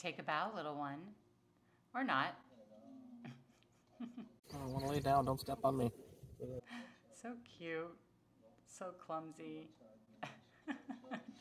Take a bow, little one. Or not. I want to lay down. Don't step on me. So cute. So clumsy.